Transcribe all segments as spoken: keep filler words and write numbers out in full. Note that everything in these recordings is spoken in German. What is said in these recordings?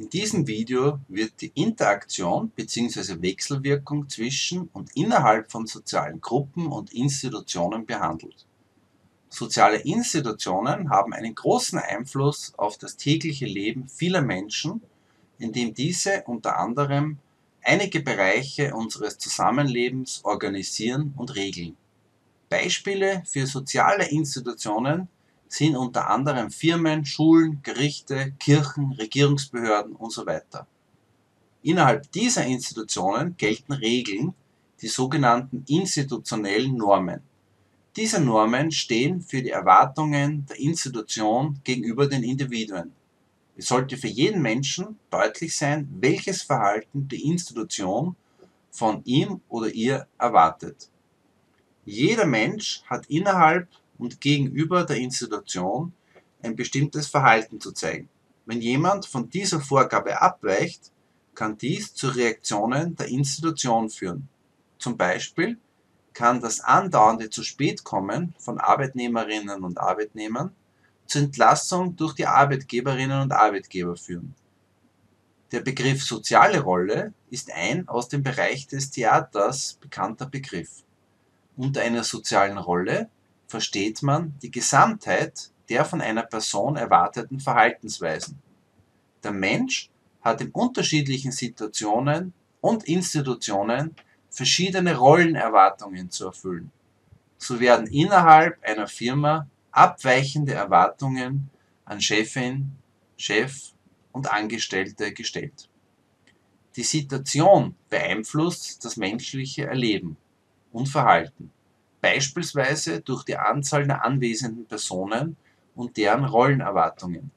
In diesem Video wird die Interaktion bzw. Wechselwirkung zwischen und innerhalb von sozialen Gruppen und Institutionen behandelt. Soziale Institutionen haben einen großen Einfluss auf das tägliche Leben vieler Menschen, indem diese unter anderem einige Bereiche unseres Zusammenlebens organisieren und regeln. Beispiele für soziale Institutionen sind unter anderem Firmen, Schulen, Gerichte, Kirchen, Regierungsbehörden usw. Innerhalb dieser Institutionen gelten Regeln, die sogenannten institutionellen Normen. Diese Normen stehen für die Erwartungen der Institution gegenüber den Individuen. Es sollte für jeden Menschen deutlich sein, welches Verhalten die Institution von ihm oder ihr erwartet. Jeder Mensch hat innerhalb und gegenüber der Institution ein bestimmtes Verhalten zu zeigen. Wenn jemand von dieser Vorgabe abweicht, kann dies zu Reaktionen der Institution führen. Zum Beispiel kann das andauernde zu spät kommen von Arbeitnehmerinnen und Arbeitnehmern zur Entlassung durch die Arbeitgeberinnen und Arbeitgeber führen. Der Begriff soziale Rolle ist ein aus dem Bereich des Theaters bekannter Begriff. Unter einer sozialen Rolle versteht man die Gesamtheit der von einer Person erwarteten Verhaltensweisen. Der Mensch hat in unterschiedlichen Situationen und Institutionen verschiedene Rollenerwartungen zu erfüllen. So werden innerhalb einer Firma abweichende Erwartungen an Chefin, Chef und Angestellte gestellt. Die Situation beeinflusst das menschliche Erleben und Verhalten, beispielsweise durch die Anzahl der anwesenden Personen und deren Rollenerwartungen.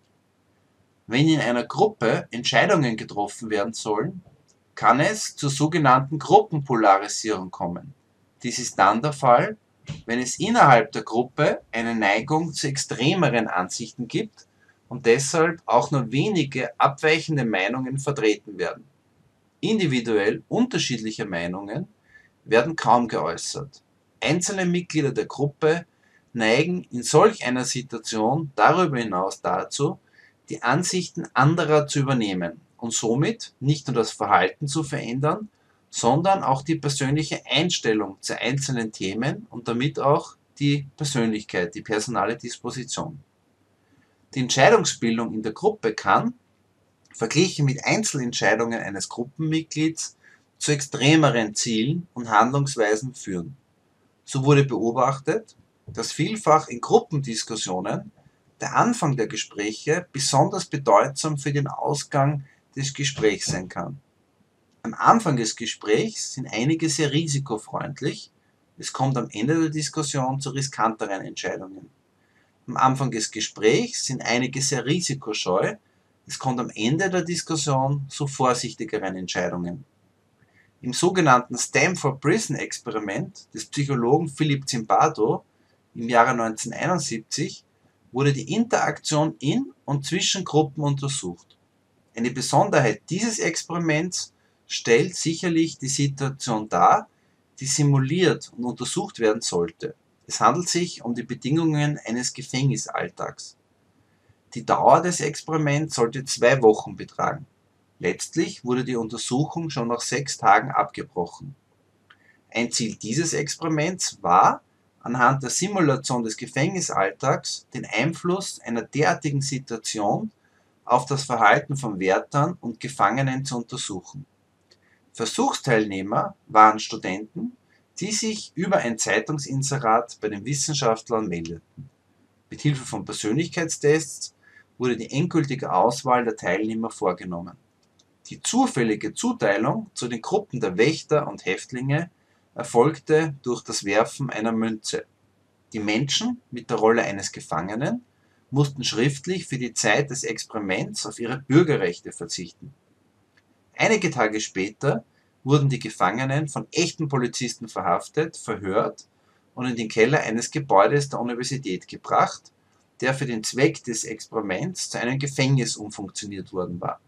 Wenn in einer Gruppe Entscheidungen getroffen werden sollen, kann es zur sogenannten Gruppenpolarisierung kommen. Dies ist dann der Fall, wenn es innerhalb der Gruppe eine Neigung zu extremeren Ansichten gibt und deshalb auch nur wenige abweichende Meinungen vertreten werden. Individuell unterschiedliche Meinungen werden kaum geäußert. Einzelne Mitglieder der Gruppe neigen in solch einer Situation darüber hinaus dazu, die Ansichten anderer zu übernehmen und somit nicht nur das Verhalten zu verändern, sondern auch die persönliche Einstellung zu einzelnen Themen und damit auch die Persönlichkeit, die personale Disposition. Die Entscheidungsbildung in der Gruppe kann, verglichen mit Einzelentscheidungen eines Gruppenmitglieds, zu extremeren Zielen und Handlungsweisen führen. So wurde beobachtet, dass vielfach in Gruppendiskussionen der Anfang der Gespräche besonders bedeutsam für den Ausgang des Gesprächs sein kann. Am Anfang des Gesprächs sind einige sehr risikofreundlich, es kommt am Ende der Diskussion zu riskanteren Entscheidungen. Am Anfang des Gesprächs sind einige sehr risikoscheu, es kommt am Ende der Diskussion zu vorsichtigeren Entscheidungen. Im sogenannten Stanford-Prison-Experiment des Psychologen Philip Zimbardo im Jahre neunzehnhunderteinundsiebzig wurde die Interaktion in und zwischen Gruppen untersucht. Eine Besonderheit dieses Experiments stellt sicherlich die Situation dar, die simuliert und untersucht werden sollte. Es handelt sich um die Bedingungen eines Gefängnisalltags. Die Dauer des Experiments sollte zwei Wochen betragen. Letztlich wurde die Untersuchung schon nach sechs Tagen abgebrochen. Ein Ziel dieses Experiments war, anhand der Simulation des Gefängnisalltags den Einfluss einer derartigen Situation auf das Verhalten von Wärtern und Gefangenen zu untersuchen. Versuchsteilnehmer waren Studenten, die sich über ein Zeitungsinserat bei den Wissenschaftlern meldeten. Mit Hilfe von Persönlichkeitstests wurde die endgültige Auswahl der Teilnehmer vorgenommen. Die zufällige Zuteilung zu den Gruppen der Wächter und Häftlinge erfolgte durch das Werfen einer Münze. Die Menschen mit der Rolle eines Gefangenen mussten schriftlich für die Zeit des Experiments auf ihre Bürgerrechte verzichten. Einige Tage später wurden die Gefangenen von echten Polizisten verhaftet, verhört und in den Keller eines Gebäudes der Universität gebracht, der für den Zweck des Experiments zu einem Gefängnis umfunktioniert worden war.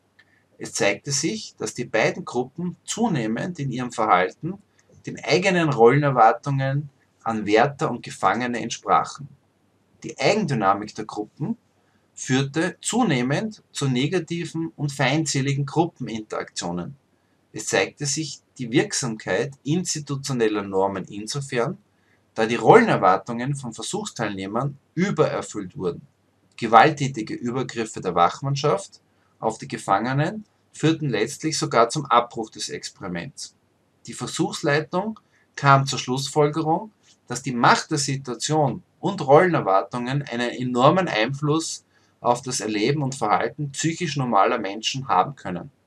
Es zeigte sich, dass die beiden Gruppen zunehmend in ihrem Verhalten den eigenen Rollenerwartungen an Wärter und Gefangene entsprachen. Die Eigendynamik der Gruppen führte zunehmend zu negativen und feindseligen Gruppeninteraktionen. Es zeigte sich die Wirksamkeit institutioneller Normen insofern, da die Rollenerwartungen von Versuchsteilnehmern übererfüllt wurden. Gewalttätige Übergriffe der Wachmannschaft auf die Gefangenen führten letztlich sogar zum Abbruch des Experiments. Die Versuchsleitung kam zur Schlussfolgerung, dass die Macht der Situation und Rollenerwartungen einen enormen Einfluss auf das Erleben und Verhalten psychisch normaler Menschen haben können.